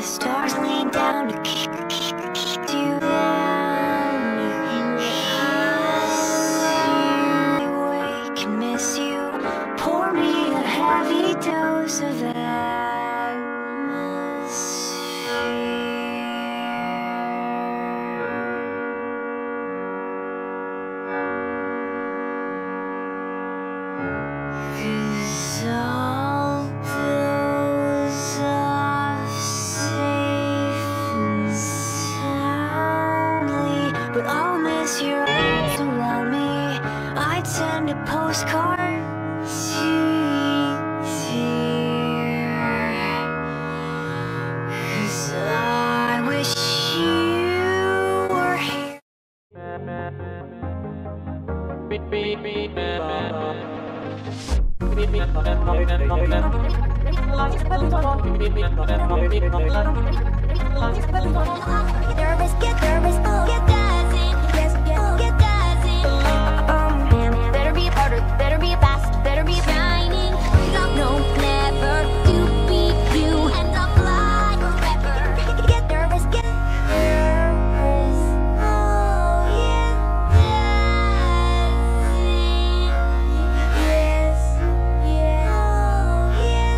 the stars lean down to kiss you down. I wake and miss you. Pour me a heavy dose of but I'll miss your arms around me. I'd send a postcard here, 'cause I wish you were here. Nervous, get nervous, get dancing, yes, get dancing. Better be harder, better be fast, better be shining. No, never to be you, and I'll fly forever. Get nervous, get nervous. Oh yeah, dancing, yes, yeah, oh yeah,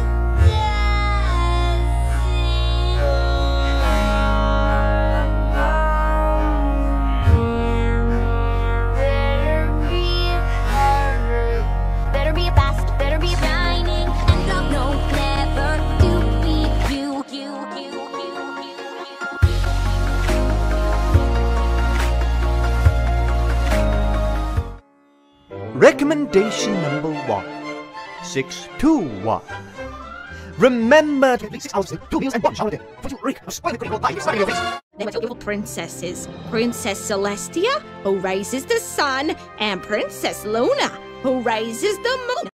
Recommendation number 1. 621. Remember to at least 6 hours, 2 meals and 1 shower a day. For you, Rick, spoil the critical life starting your face. They were two beautiful princesses. Princess Celestia, who raises the sun, and Princess Luna, who raises the moon.